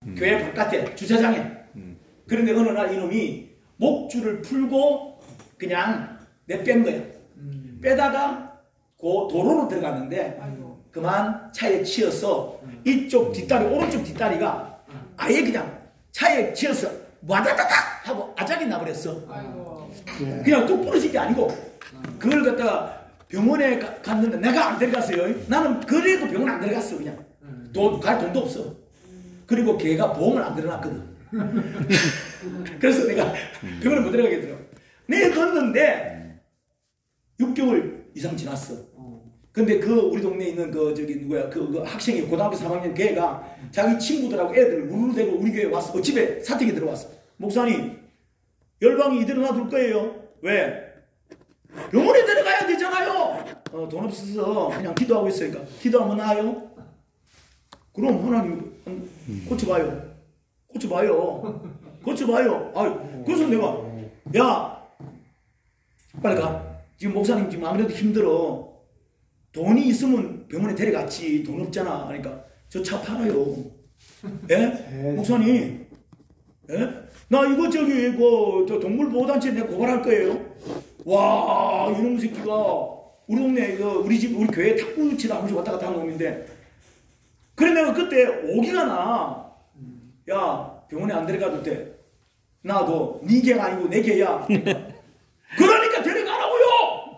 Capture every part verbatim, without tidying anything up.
음. 교회 바깥에 주차장에. 음. 그런데 어느 날 이놈이 목줄을 풀고 그냥 내뺀 거야. 음. 빼다가 그 도로로 들어갔는데 아이고. 그만 차에 치여서 음. 이쪽 뒷다리 오른쪽 뒷다리가 음. 아예 그냥 차에 치여서 와다다닥 하고 아작이 나버렸어. 아이고. 예. 그냥 뚝 부러진 게 아니고 그걸 갖다가 병원에 가, 갔는데 내가 안 데려갔어요. 나는 그래도 병원 안 데려갔어. 그냥 음. 돈 갈 돈도 없어. 그리고 걔가 보험을 안 들어놨거든. 그래서 내가 병원에 못 데려가겠더라고. 내가 갔는데 육 개월 이상 지났어. 어. 근데 그 우리 동네에 있는 그 저기 누구야 그, 그 학생이 고등학교 삼 학년 걔가 자기 친구들하고 애들 우르르 대고 우리 교회 왔어. 어, 집에 사택에 들어왔어. 목사님 열방이 이대로 놔둘 거예요. 왜? 병원에 데려가야 되잖아요. 어, 돈 없어서 그냥 기도하고 있으니까 기도하면 나아요. 그럼 하나님 고쳐봐요. 고쳐봐요. 고쳐봐요. 아유, 그래서 내가 야 빨리 가. 지금 목사님 지금 아무래도 힘들어. 돈이 있으면 병원에 데려갔지. 돈 없잖아. 그러니까 저 차 팔아요. 예? 목사님, 예? 나 이거 저기 그 저 동물보호단체 내가 고발할 거예요. 와, 이놈 새끼가 우리 동네 그 우리 집 우리 교회 탁구 치다 한 번씩 왔다 갔다 하는 놈인데. 그래 내가 그때 오기가 나. 야, 병원에 안 데려가도 돼. 나도 네 개가 아니고 내 개야. 그러니까 데려가라고요.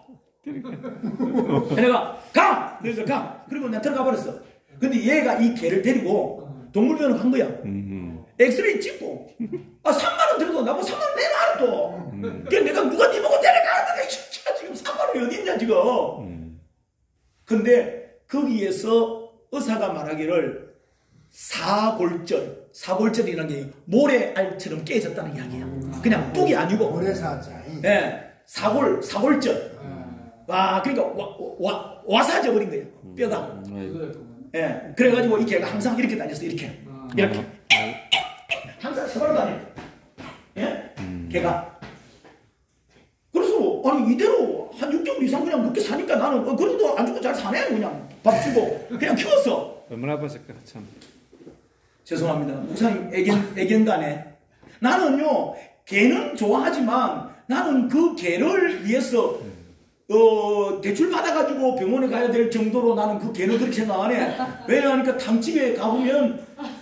내가 가! 그래서 가! 그리고 내가 들어가 버렸어. 근데 얘가 이 개를 데리고 동물병원을 간 거야. 음. 엑스레이 찍고 아 삼만 원 들어도 나보고 삼만 원 내놔 또. 음. 그래 내가 누가 네 보고 데려가라더니 이 새끼야 지금 삼만 원이 어디 있냐 지금. 음. 근데 거기에서 의사가 말하기를 사골절, 사골절이라는 게 모래알처럼 깨졌다는 이야기야. 그냥 뚝이 아니고 모래사자. 예, 사골, 사골절. 와, 그러니까 와, 와, 와사져 버린 거예요. 뼈가. 음. 예, 그래가지고 이 개가 항상 이렇게 다녔어. 이렇게. 이렇게. 항상 서로 다녀. 예? 음. 개가. 그래서 아니 이대로 한 육 개월 이상 그냥 그렇게 사니까 나는 어, 그래도 안 죽고 잘 사네. 그냥 밥 주고 그냥 키웠어. 얼마나 아팠을까 참. 죄송합니다. 목사님 애견, 애견가네. 나는요, 개는 좋아하지만 나는 그 개를 위해서 어, 대출 받아가지고 병원에 가야 될 정도로 나는 그 개를 그렇게 생각 안 해. 왜냐하니까 탕집에 가보면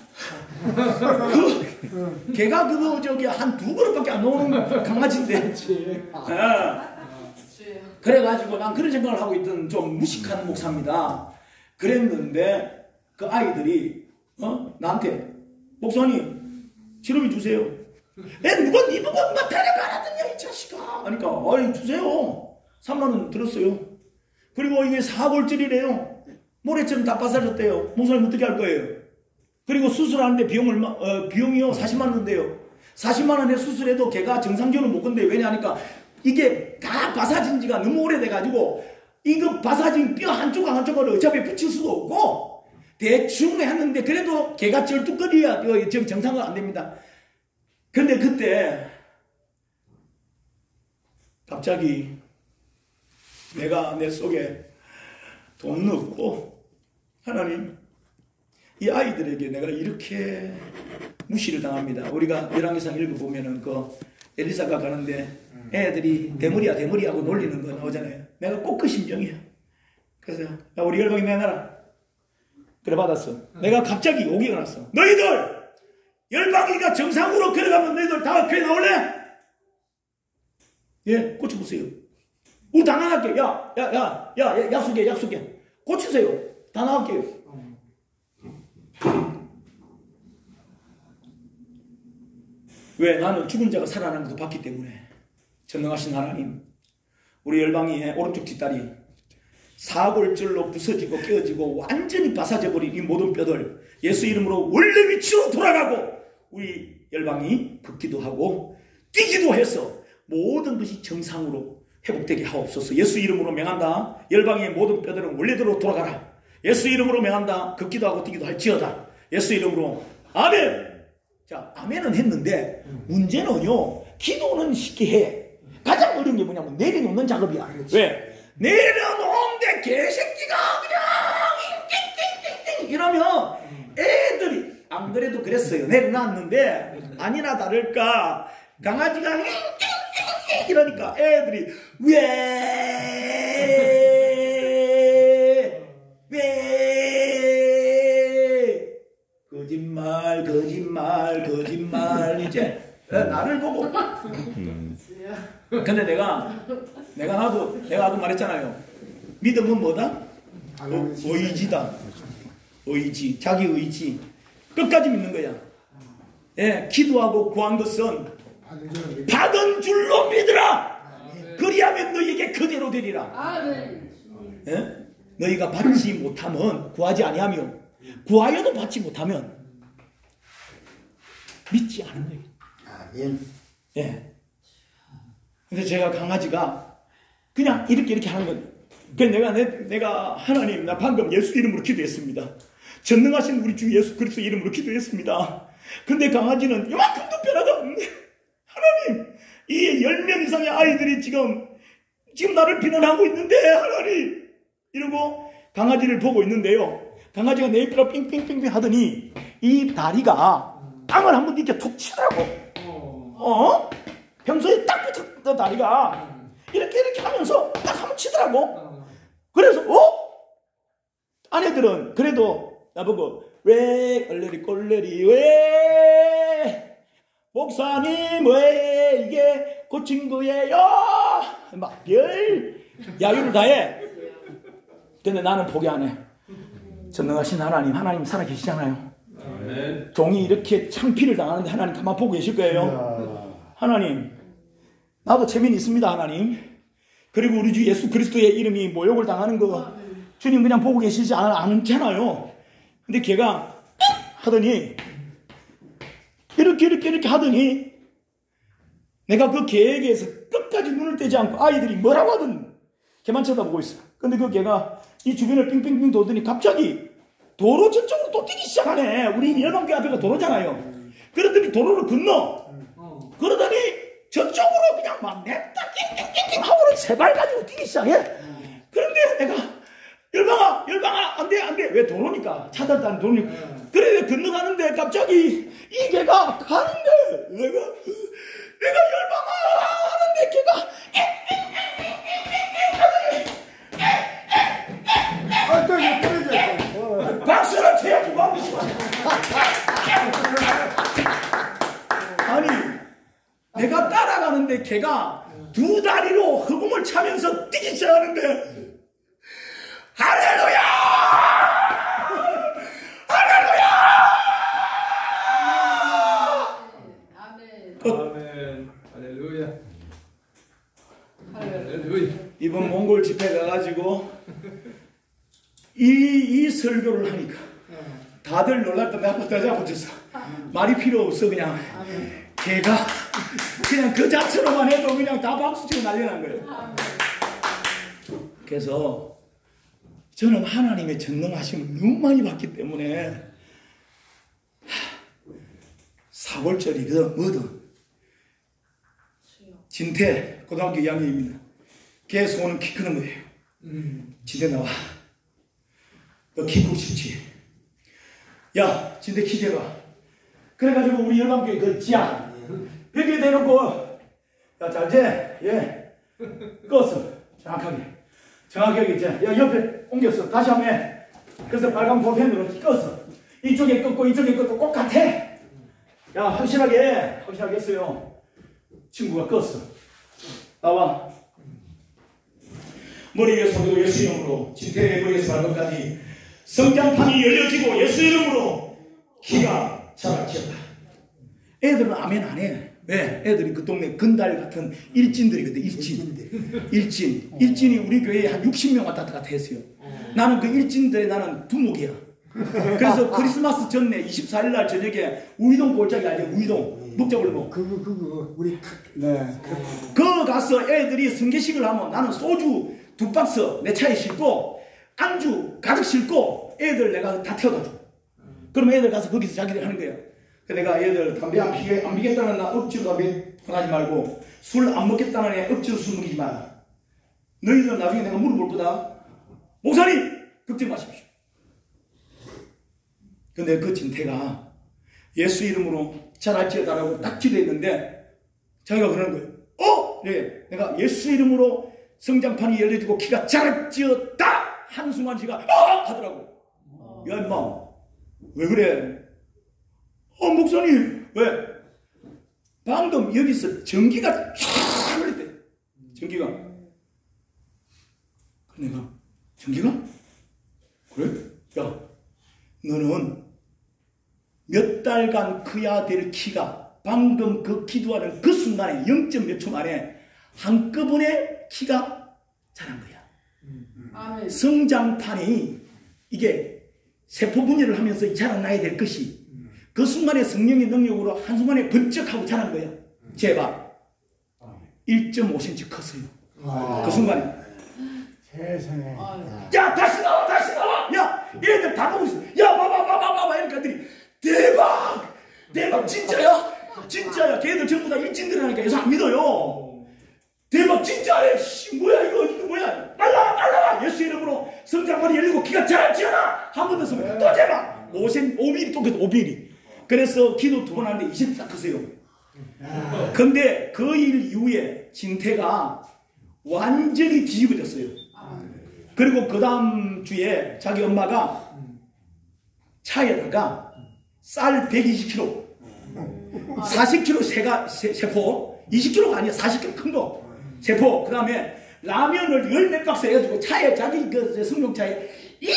그 개가 그거 저기 한 두 그릇밖에 안 나오는 강아지인데. 아. 그래가지고 난 그런 생각을 하고 있던 좀 무식한 목사입니다. 그랬는데 그 아이들이 어? 나한테 목사님 치료비 주세요. 에 누가 니 보고 막 데려가라더니 이 자식아. 그러니까 어이 주세요. 삼만 원 들었어요. 그리고 이게 사골절이래요. 모래처럼 다 빠사졌대요. 목사님 어떻게 할 거예요? 그리고 수술하는데 비용 얼마? 어, 비용이요 사십만 원인데요. 사십만 원에 수술해도 걔가 정상적으로 못 건데 왜냐하니까 이게 다 바사진 지가 너무 오래돼가지고 이거 바사진 뼈 한쪽 한쪽을 어차피 붙일 수도 없고 대충 했는데 그래도 걔가 쩔뚝거려야 정상은 안 됩니다. 근데 그때 갑자기 내가 내 속에 돈 넣고 하나님 이 아이들에게 내가 이렇게 무시를 당합니다. 우리가 열왕기상 읽어보면은 그 엘리사가 가는데 애들이 대머리야 대머리 하고 놀리는 거 나오잖아요. 내가 꼭 그 심정이야. 그래서 야 우리 열방이 내놔라. 그래 받았어. 내가 갑자기 오기가 났어. 너희들 열방이가 정상으로 걸어가면 너희들 다 교회 나올래? 예, 고쳐보세요. 우리 다 나갈게요. 야, 야, 야, 야, 약속해, 약속해. 고치세요. 다 나갈게요. 왜? 나는 죽은 자가 살아나는 것도 봤기 때문에. 전능하신 하나님, 우리 열방이의 오른쪽 뒷다리 사골절로 부서지고 깨어지고 완전히 바사져 버린 이 모든 뼈들 예수 이름으로 원래 위치로 돌아가고 우리 열방이 걷기도 하고 뛰기도 해서 모든 것이 정상으로 회복되게 하옵소서. 예수 이름으로 명한다. 열방의 모든 뼈들은 원래대로 돌아가라. 예수 이름으로 명한다. 걷기도 하고 뛰기도 할지어다. 예수 이름으로 아멘. 자, 아멘은 했는데 문제는요, 기도는 쉽게 해. 가장 어려운 게 뭐냐면 내려놓는 작업이야. 그렇지. 왜? 내려놓는데 개새끼가 그냥 띵띵띵띵 이러면 애들이 안 그래도 그랬어요. 내려놨는데 아니나 다를까 강아지가 이러니까 애들이 왜 왜 거짓말 거짓말 거짓말 이제 나를 보고 음. 근데 내가 내가 나도 내가 아까 말했잖아요. 믿음은 뭐다? 어, 의지다. 의지 자기 의지 끝까지 믿는 거야. 예, 기도하고 구한 것은 받은 줄로 믿으라. 그리하면 너희에게 그대로 되리라. 예? 너희가 받지 못하면 구하지 아니하며 구하여도 받지 못하면 믿지 않은 거예요. 아멘. 예. 근데 제가 강아지가 그냥 이렇게 이렇게 하는 거예요. 그래서 내가 내, 내가 하나님 나 방금 예수 이름으로 기도했습니다. 전능하신 우리 주 예수 그리스도 이름으로 기도했습니다. 근데 강아지는 이만큼도 변화가 없네. 하나님 이 열 명 이상의 아이들이 지금 지금 나를 비난하고 있는데 하나님 이러고 강아지를 보고 있는데요. 강아지가 내 입으로 삥삥삥삥 하더니 이 다리가 땅을 한번 이렇게 툭 치더라고. 어? 평소에 딱 붙었던 다리가 이렇게 이렇게 하면서 딱 한번 치더라고. 그래서 어? 아내들은 그래도 나보고 왜 얼레리 꼴레리 왜 목사님 왜 이게 고친 거예요? 막 열 야유를 다해. 근데 나는 포기 안 해. 전능하신 하나님 하나님 살아계시잖아요. 아멘. 종이 이렇게 창피를 당하는데 하나님 가만 보고 계실 거예요. 하나님 나도 체면이 있습니다. 하나님 그리고 우리 주 예수 그리스도의 이름이 모욕을 당하는 거 주님 그냥 보고 계시지 않잖아요. 근데 걔가 하더니 이렇게 이렇게 이렇게 하더니 내가 그 걔에게서 끝까지 눈을 떼지 않고 아이들이 뭐라고 하든 걔만 쳐다보고 있어. 근데 그 걔가 이 주변을 빙빙빙 돌더니 갑자기 도로 저쪽으로 또 뛰기 시작하네. 우리 열방교회 앞에가 도로잖아요. 그러더니 도로를 건너. 그러더니 저쪽으로 그냥 막 냅다 낑낑낑낑 하고는 세 발 가지고 뛰기 시작해. 그런데 내가 열방아 열방아 안돼 안돼 왜 도로니까 차들 타는 도로니까 그래 건너가는데 갑자기 이 개가 가는데 내가 내가 열방아 하는데 걔가 아, 또 이거 떨어져. 박수를 쳐야지 뭐 하고 싶어. 아니 내가 따라가는데 걔가 두 다리로 흑음을 차면서 뛰기 시작하는데 할렐루야! 할렐루야! 아멘. 아멘. 할렐루야. 할렐루야. 이번 몽골 집회 가가지고 이, 이 설교를 하니까 다들 놀랄 때 내가 더 붙였어. 말이 필요 없어. 그냥 걔가 그냥 그 자체로만 해도 그냥 다 박수치고 난리난 거예요. 그래서 저는 하나님의 전능하심을 너무 많이 봤기 때문에 사골절이든 뭐든 진태 고등학교 이 학년입니다. 걔 소원은 키 크는 거예요. 진태 나와. 너 키 크고 싶지? 야 진태 키 재봐. 그래가지고 우리 열방교회 그 지하 이렇게 대놓고 야 잘재 예 껐어. 정확하게 정확하게 이제 야 옆에 옮겼어. 다시 한번 해. 그래서 빨간 볼펜으로 껐어. 이쪽에 껐고 이쪽에 껐고 똑같아. 야 확실하게 해. 확실하게 했어요. 친구가 껐어. 나와. 머리 위에 손들고 예수 이름으로 진태의 머리에서 발끝까지 성장판이 열려지고 예수 이름으로 키가 자라치었다. 애들은 아멘 안 해. 왜? 애들이 그 동네 근달 같은 일진들이거든. 일진. 일진. 일진이 우리 교회에 한 육십 명 왔다 갔다 했어요. 나는 그 일진들의 나는 두목이야. 그래서 크리스마스 전에 이십사 일 날 저녁에 우이동 골짜기 알죠? 우이동. 묵자골목. 그거 그거 우리 네. 그 가서 애들이 성계식을 하면 나는 소주 두 박스 내 차에 싣고 안주 가득 싣고 애들 내가 다 태워다 줘. 그럼 애들 가서 거기서 자기들 하는 거야. 내가 애들 담배 안, 피게, 안 피겠다는 나 억지로 담배 권하지 말고 술 안 먹겠다는 애 억지로 술 먹이지 마라. 너희들 나중에 내가 물어볼 거다. 목사님 걱정 마십시오. 근데 그 진태가 예수 이름으로 자랄지어다라고 딱 기도했는데 자기가 그러는 거예요. 어? 네, 내가 예수 이름으로 성장판이 열려지고 키가 자랄지어다 한순간 지가 아! 하더라고. 야 임마 왜 그래? 어 목사님 왜? 방금 여기서 전기가 쫙 흘렸대. 전기가. 내가 전기가? 그래? 야 너는 몇 달간 커야 될 키가 방금 그 기도하는 그 순간에 영 점 몇 초 만에 한꺼번에 키가 자란 거야. 아멘. 성장판이 이게 세포 분열을 하면서 자라나야 될 것이 그 순간에 성령의 능력으로 한순간에 번쩍하고 자란 거야. 제발 일 점 오 센티미터 컸어요. 아. 그 순간에. 세상에. 야 다시 나와 다시 나와. 야 얘들 다 보고 있어. 야 봐봐 봐봐 봐봐 이렇게 하더니 대박 대박 진짜야 진짜야. 걔들 전부 다 일진들이라니까 그래서 안 믿어요. 대박 진짜래. 씨, 뭐야 이거 이거 뭐야. 빨라 빨라 예수 이름으로 성장판이 열리고 키가 자랄지어다. 한 번 더 쓰면 또 제발 오 센티미터 오 밀리미터 또 그래도 오 밀리미터. 그래서 기도 두 번 하는데 이십 딱 크세요. 근데 그 일 이후에 진태가 완전히 뒤집어졌어요. 그리고 그 다음 주에 자기 엄마가 차에다가 쌀 백이십 킬로그램 사십 킬로그램 세가, 세, 세포 이십 킬로그램가 아니야 사십 킬로그램 큰 거 세포 그 다음에 라면을 열 몇 박스 해가지고 차에 자기 그 승용차에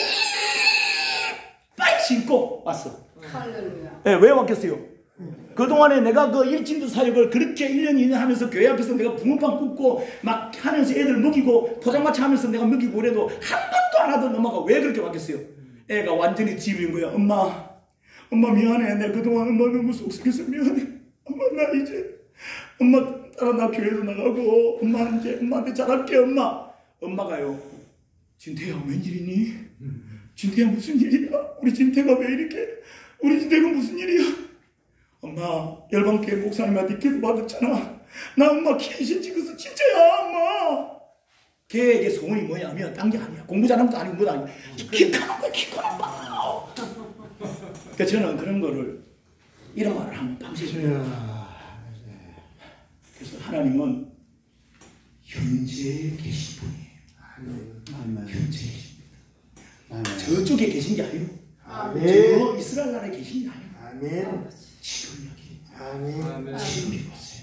이빨 신고 왔어. 할렐루야. 네, 왜 왔겠어요? 그동안에 내가 그 일진도 사역을 그렇게 일 년 이 년 하면서 교회 앞에서 내가 붕어빵 굽고 막 하면서 애들 먹이고 포장마차 하면서 내가 먹이고 그래도 한 번도 안 하던 엄마가 왜 그렇게 왔겠어요? 애가 완전히 뒤집은 거야. 엄마 엄마 미안해. 내가 그동안 엄마 너무 속삭여서 미안해. 엄마 나 이제 엄마 따라 나 교회도 나가고 엄마 이제 엄마한테 잘할게. 엄마 엄마가요 진태야 웬일이니? 진태야 무슨 일이야? 우리 진태가 왜 이렇게 우리 진태가 무슨 일이야? 엄마 열방교회 목사님한테 기도 받았잖아. 나 엄마 키신 찍어서 진짜야 엄마. 걔에게 소원이 뭐냐면 딴 게 아니야. 공부 잘하는 것도 아니고 뭐도 아니고 키 크는 거야. 키 크는 거야. 그러니까 저는 그런 거를 이런 말을 하면 밤새 그래서 하나님은 현재 계신 분이에요. 현재 계십니다. 저쪽에 계신 게 아니고 저 이스라엘 나라에 계신 게 아니고 아멘. 지금 여기 아멘. 지금 이곳에.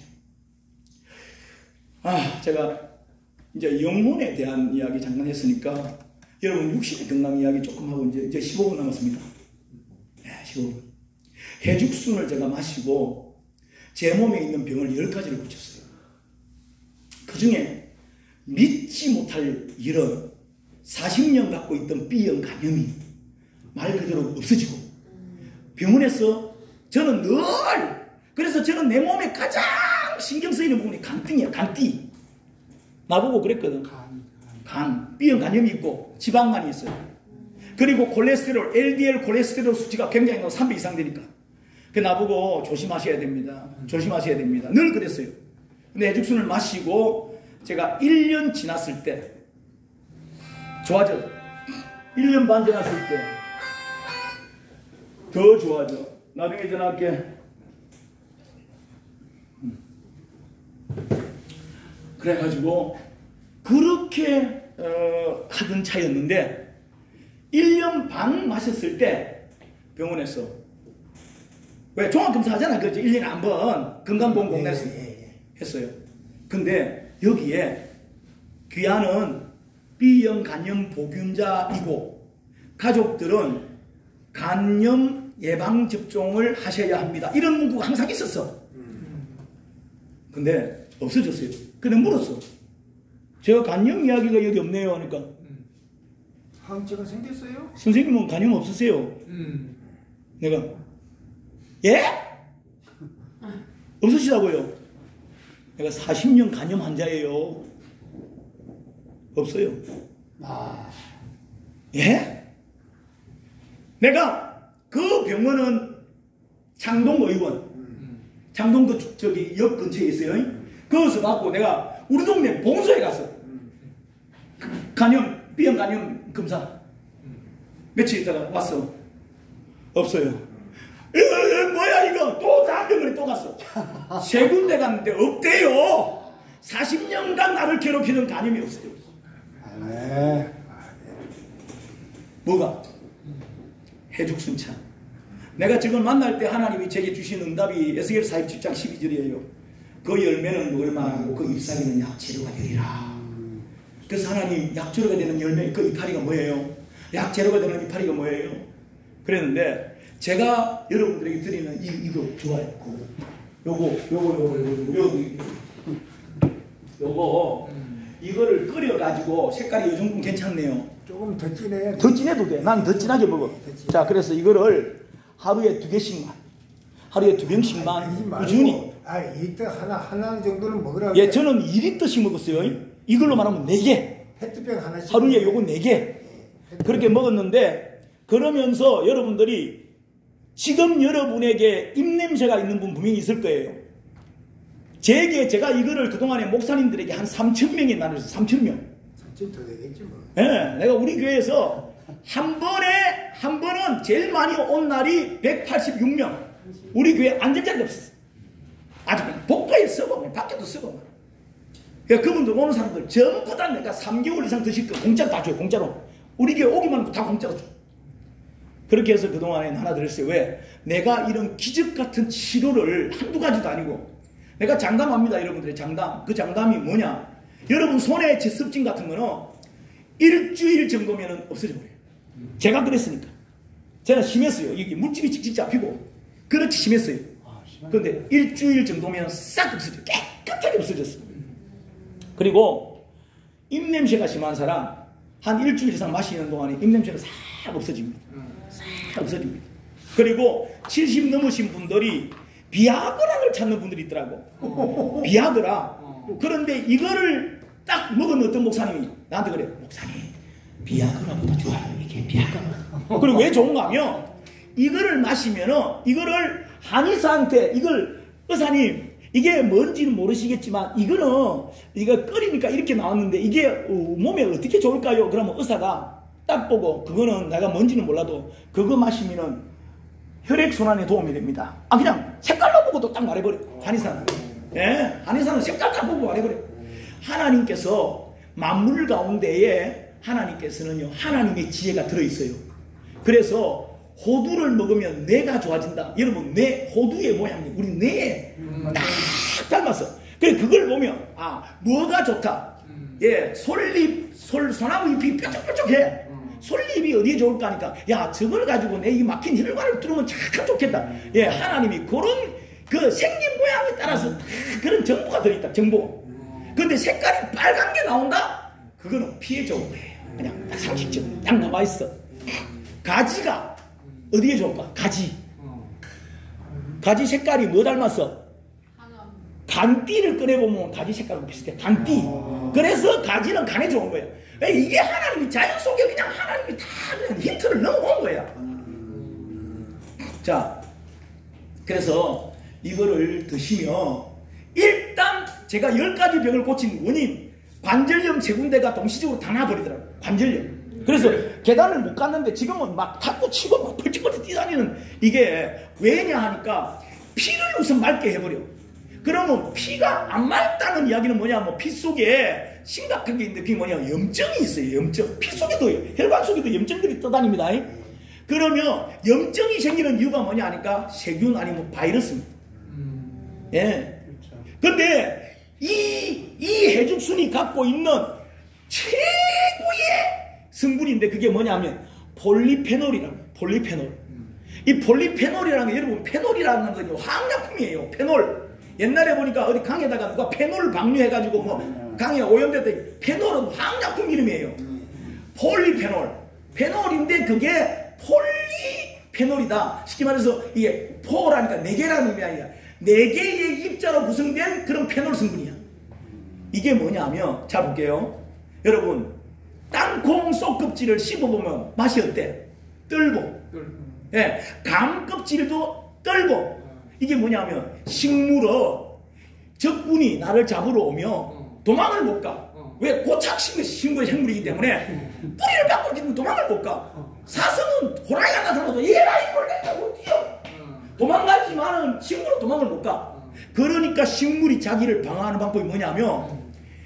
아 제가 이제 영혼에 대한 이야기 잠깐 했으니까 여러분 육신의 건강 이야기 조금 하고 이제, 이제 십오 분 남았습니다. 네, 십오 분. 해죽순을 제가 마시고 제 몸에 있는 병을 열 가지를 고쳤어요. 그 중에 믿지 못할 일은 사십 년 갖고 있던 B형 간염이 말 그대로 없어지고 병원에서 저는 늘 그래서 저는 내 몸에 가장 신경 쓰이는 부분이 간등이야. 간띠. 나보고 그랬거든. 간, B형 간염이 있고 지방간이 있어요. 그리고 콜레스테롤, 엘디엘 콜레스테롤 수치가 굉장히 높아 삼백 이상 되니까. 그 나보고 조심하셔야 됩니다. 조심하셔야 됩니다. 늘 그랬어요. 근데 해죽순을 마시고 제가 일 년 지났을 때 좋아져. 일 년 반 지났을 때 더 좋아져. 나중에 전화할게. 그래가지고 그렇게 어, 하던 차였는데 일 년 반 마셨을 때 병원에서 왜 종합검사 하잖아. 그죠? 일 년에 한 번 건강보험공단에서 했어요. 근데 여기에 귀하는 B형 간염 보균자이고 가족들은 간염 예방접종을 하셔야 합니다. 이런 문구가 항상 있었어. 근데 없어졌어요. 근데 물었어. 제가 간염 이야기가 여기 없네요 하니까 항체가 생겼어요? 선생님은 간염 없으세요? 음. 내가 예? 없으시다고요? 내가 사십 년 간염 환자예요. 없어요. 아. 예? 내가 그 병원은 창동의원 창동 그 저기 역 근처에 있어요. 거기서 받고 내가 우리 동네 봉소에 갔어. 간염 B형 간염 검사 며칠 있다가 왔어. 없어요. 이거 뭐야 이거 또 다른 병원에 또 갔어. 세 군데 갔는데 없대요. 사십 년간 나를 괴롭히는 간염이 없어요. 네. 뭐가? 해죽순찬. 내가 지금 만날 때 하나님이 제게 주신 응답이 에스겔 사십칠 장 십이 절이에요. 그 열매는 먹을만하고 그 잎사귀는 약재료가 되리라. 그래서 하나님 약재료가 되는 열매 그 이파리가 뭐예요? 약재료가 되는 이파리가 뭐예요? 그랬는데 제가 여러분들에게 드리는 이, 이거 좋아요. 요거 요거 요거 요거 요거 요거 이거를 끓여가지고 색깔이 이 정도면 괜찮네요. 조금 더 진해. 더 진해도 돼. 난 더 진하게 먹어. 자, 그래서 이거를 하루에 두 개씩만, 하루에 두 병씩만 꾸준히. 아, 이때 하나 하나 정도는 먹으라고. 예, 저는 이 리터씩 먹었어요. 이걸로 말하면 네 개. 페트병 하나씩. 하루에 요거 네 개. 그렇게 먹었는데 그러면서 여러분들이 지금 여러분에게 입냄새가 있는 분 분명히 있을 거예요. 제게 제가 이거를 그동안에 목사님들에게 한 삼천 명이 나눴어요. 삼천 명. 삼천 더 되겠지 뭐. 예, 내가 우리 교회에서 한 번에 한 번은 제일 많이 온 날이 백팔십육 명. 우리 교회 앉을 자리가 없었어. 아주 그냥 복도에 쓰고 그냥 밖에도 쓰고. 그러니까 그분들 오는 사람들 전부 다 내가 삼 개월 이상 드실 거 공짜로 다 줘요. 공짜로. 우리 교회 오기만 하면 다 공짜로 줘. 그렇게 해서 그동안에 하나 드렸어요. 왜? 내가 이런 기적 같은 치료를 한두 가지도 아니고 내가 장담합니다. 여러분들의 장담. 그 장담이 뭐냐? 여러분 손에 제습진 같은 거는 일주일 정도면 없어져 버려요. 제가 그랬으니까. 제가 심했어요. 이게 물집이 찍찍 잡히고 그렇게 심했어요. 그런데 일주일 정도면 싹 없어져. 깨끗하게 없어졌어요. 그리고 입냄새가 심한 사람 한 일주일 이상 마시는 동안에 입냄새가 싹 없어집니다. 싹 없어집니다. 그리고 칠십 넘으신 분들이 비아그라를 찾는 분들이 있더라고. 비아그라. 그런데 이거를 딱 먹은 어떤 목사님이 나한테 그래. 목사님 비아그라보다 좋아요. 이게 비아그라. 그리고 왜 좋은가 하면 이거를 마시면은 이거를 한의사한테 이걸 의사님 이게 뭔지는 모르시겠지만 이거는 이거 끓이니까 이렇게 나왔는데 이게 몸에 어떻게 좋을까요? 그러면 의사가 딱 보고 그거는 내가 뭔지는 몰라도 그거 마시면은 혈액순환에 도움이 됩니다. 아 그냥 색깔로 보고도 딱 말해버려. 한의사는. 예, 한의사는 색깔 딱 보고 말해버려. 하나님께서 만물 가운데에 하나님께서는요 하나님의 지혜가 들어있어요. 그래서 호두를 먹으면 뇌가 좋아진다. 여러분 뇌 호두의 모양이 우리 뇌에 딱 닮았어. 그래 그걸 보면 아 뭐가 좋다. 예, 솔잎 솔 소나무 잎이 뾰족뾰족해. 솔잎이 어디에 좋을까 하니까 야 저걸 가지고 내 이 막힌 혈관을 뚫으면 참 좋겠다. 예, 하나님이 그런 그 생긴 모양에 따라서 다 그런 정보가 들어있다. 정보. 근데 색깔이 빨간 게 나온다? 그거는 피해 좋은 거예요. 그냥 딱 상식적으로 딱 남아있어. 가지가 어디에 좋을까? 가지. 가지 색깔이 뭐 닮았어? 간띠를 꺼내보면 가지 색깔하고 비슷해. 간띠. 그래서 가지는 간에 좋은 거예요. 이게 하나님이 자연 속에 그냥 하나님이 다 그냥 힌트를 넣어온 거야. 자, 그래서 이거를 드시면 일단 제가 열 가지 병을 고친 원인 관절염 세 군데가 동시적으로 다 나버리더라고요. 관절염. 그래서 계단을 못 갔는데 지금은 막 탁구 치고 막 펄쩍펄쩍 뛰다니는 이게 왜냐 하니까 피를 우선 맑게 해버려. 그러면 피가 안 맑다는 이야기는 뭐냐 뭐 피 속에 심각하게 있는데 그게 뭐냐 염증이 있어요. 염증. 피 속에도 혈관 속에도 염증들이 떠다닙니다. 그러면 염증이 생기는 이유가 뭐냐 하니까 세균 아니면 바이러스입니다. 예. 근데 이, 이 해죽순이 갖고 있는 최고의 성분인데 그게 뭐냐면 폴리페놀이라고. 폴리페놀. 이 폴리페놀이라는 게 여러분 페놀이라는 건 화학약품이에요. 페놀. 옛날에 보니까 어디 강에다가 누가 페놀 방류해가지고 뭐 강에 오염됐더니 페놀은 화학약품 이름이에요. 폴리페놀. 페놀인데 그게 폴리페놀이다. 쉽게 말해서 이게 포라니까 네 개라는 의미 아니야. 네 개의 입자로 구성된 그런 페놀 성분이야. 이게 뭐냐면 자 볼게요. 여러분 땅콩 속 껍질을 씹어보면 맛이 어때? 뜰보. 예, 감 껍질도 뜰보. 이게 뭐냐면 식물어 적군이 나를 잡으러 오면 도망을 못 가. 왜? 고착 신고의 생물이기 때문에 뿌리를 갖고 있는 도망을 못 가. 사슴은 호랑이가 나타나도 얘라 이걸 내가 못 뛰어. 도망가지만은 식물은 도망을 못 가. 그러니까 식물이 자기를 방어하는 방법이 뭐냐면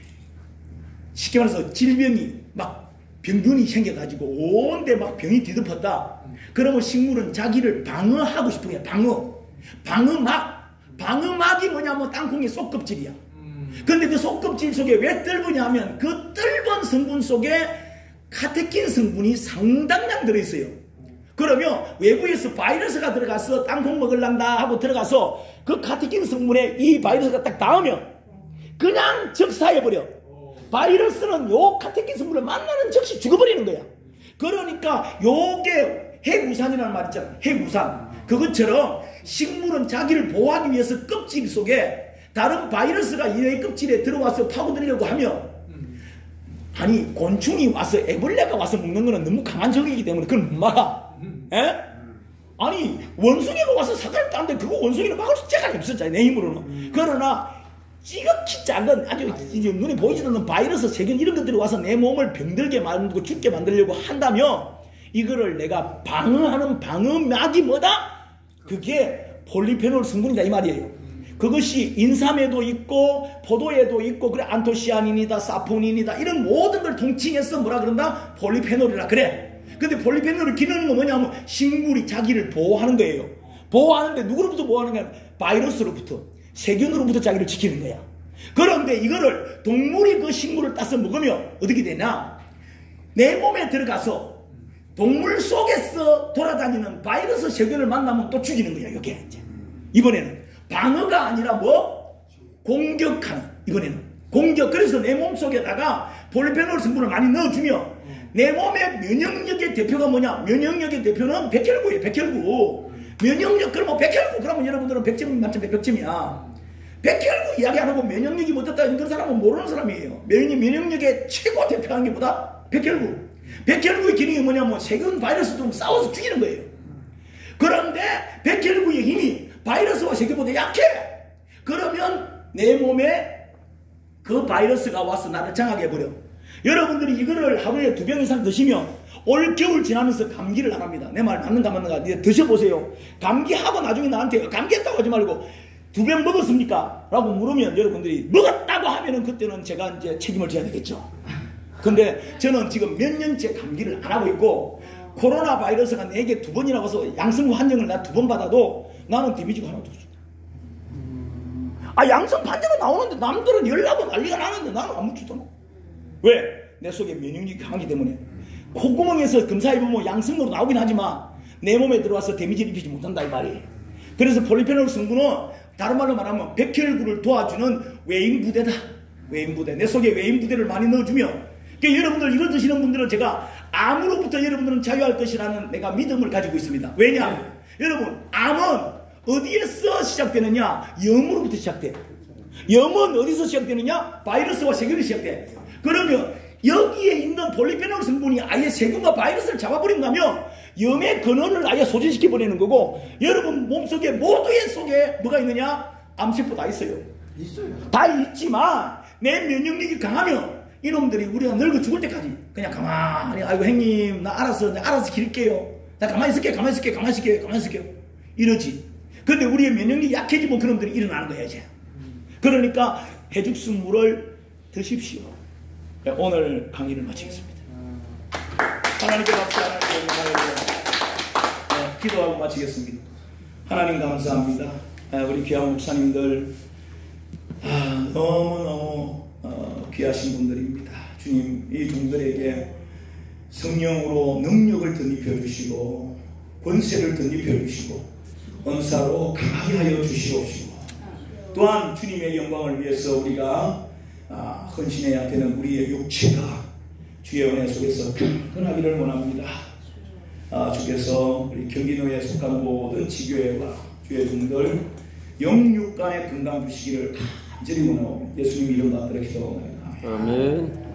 쉽게 말해서 질병이 막 병균이 생겨가지고 온데 막 병이 뒤덮었다. 그러면 식물은 자기를 방어하고 싶은 거야. 방어. 방어막. 방어막이 뭐냐면 땅콩의 속껍질이야. 근데 그 속껍질 속에 왜 뜰보냐면 그 뜰본 성분 속에 카테킨 성분이 상당량 들어있어요. 그러면 외부에서 바이러스가 들어가서 땅콩 먹을란다 하고 들어가서 그 카테킨 성분에 이 바이러스가 딱 닿으면 그냥 적사해버려. 바이러스는 요 카테킨 성분을 만나는 즉시 죽어버리는 거야. 그러니까 요게 핵우산이라는 말 있잖아. 핵우산. 그것처럼 식물은 자기를 보호하기 위해서 껍질 속에 다른 바이러스가 이 껍질에 들어와서 파고들려고 하면 아니 곤충이 와서 애벌레가 와서 먹는 거는 너무 강한 적이기 때문에 그걸 못 막아. 에? 아니 원숭이가 와서 사과를 따는데 그거 원숭이를 막을 수가 없었잖아요. 내 힘으로는. 그러나 지극히 작은 아주 이제 눈에 보이지도 않는 바이러스, 세균 이런 것들이 와서 내 몸을 병들게 만들고 죽게 만들려고 한다면 이거를 내가 방어하는 방어막이 뭐다? 그게 폴리페놀 성분이다 이 말이에요. 그것이 인삼에도 있고 포도에도 있고 그래 안토시아닌이다 사포닌이다 이런 모든 걸 통칭해서 뭐라 그런다? 폴리페놀이라 그래. 근데 폴리페놀의 기능은 뭐냐면 식물이 자기를 보호하는 거예요. 보호하는데 누구로부터 보호하는 거야? 바이러스로부터, 세균으로부터 자기를 지키는 거야. 그런데 이거를 동물이 그 식물을 따서 먹으면 어떻게 되냐? 내 몸에 들어가서 동물 속에서 돌아다니는 바이러스 세균을 만나면 또 죽이는 거야. 이게 이제 이번에는 방어가 아니라 뭐? 공격하는. 이번에는 공격. 그래서 내 몸속에다가 폴리페놀 성분을 많이 넣어주면 내 몸의 면역력의 대표가 뭐냐? 면역력의 대표는 백혈구예요. 백혈구. 면역력 그러면 백혈구. 그러면 여러분들은 백 점 만점 백 점이야. 백혈구 이야기 안 하고 면역력이 못됐다 이런 사람은 모르는 사람이에요. 면역력의 최고 대표하는 게 뭐다? 백혈구. 백혈구의 기능이 뭐냐면 세균 바이러스도 싸워서 죽이는 거예요. 그런데 백혈구의 힘이 바이러스와 세균보다 약해. 그러면 내 몸에 그 바이러스가 와서 나를 장하게 해버려. 여러분들이 이거를 하루에 두 병 이상 드시면 올 겨울 지나면서 감기를 안 합니다. 내 말 맞는가 맞는가 이제 드셔보세요. 감기하고 나중에 나한테 감기했다고 하지 말고 두 병 먹었습니까? 라고 물으면 여러분들이 먹었다고 하면은 그때는 제가 이제 책임을 져야 되겠죠. 근데 저는 지금 몇 년째 감기를 안 하고 있고 코로나 바이러스가 내게 두 번이나 와서 양성 판정을 나 두 번 받아도 나는 데미지가 하나도 없어. 아 양성 판정은 나오는데 남들은 열나고 난리가 나는데 나는 아무렇지도 않아. 왜? 내 속에 면역력이 강하기 때문에. 콧구멍에서 검사해보면 양성으로 나오긴 하지만 내 몸에 들어와서 데미지를 입히지 못한다 이 말이에요. 그래서 폴리페놀 성분은 다른 말로 말하면 백혈구를 도와주는 외인부대다. 외인부대. 내 속에 외인부대를 많이 넣어주면 그러니까 여러분들 이걸 드시는 분들은 제가 암으로부터 여러분들은 자유할 것이라는 내가 믿음을 가지고 있습니다. 왜냐? 네. 여러분 암은 어디에서 시작되느냐? 염으로부터 시작돼. 염은 어디서 시작되느냐? 바이러스와 세균이 시작돼. 그러면 여기에 있는 폴리페놀 성분이 아예 세균과 바이러스를 잡아버린다면 염의 근원을 아예 소진시켜버리는 거고 여러분 몸속에 모두의 속에 뭐가 있느냐? 암세포 다 있어요. 있어요. 다 있지만 내 면역력이 강하면 이놈들이 우리가 늙어 죽을 때까지 그냥 가만히 아이고 형님 나 알아서 알아서 기를게요. 나 가만히 있을게요. 가만히 있을게요. 가만히 있을게요. 가만히 있을게요. 이러지. 근데 우리의 면역력이 약해지면 그놈들이 일어나는 거야 이제. 그러니까 해죽순물을 드십시오. 네, 오늘 강의를 마치겠습니다. 하나님께 박수 하나님께 영광을 네, 기도하고 마치겠습니다. 하나님 감사합니다. 아, 우리 귀한 목사님들 아, 너무너무 어, 귀하신 분들입니다. 주님 이 종들에게 성령으로 능력을 덧입혀 주시고 권세를 덧입혀 주시고 은사로 강하게 하여 주시옵시고 또한 주님의 영광을 위해서 우리가 아, 헌신해야 되는 우리의 육체가 주의 은혜 속에서 강건하기를 원합니다. 아, 주께서 우리 경기도에 속한 모든 지교회와 주의 종들 영육간의 건강 주시기를 간절히 원하옵니다. 예수님 이름 받들어 기도합니다. 아멘.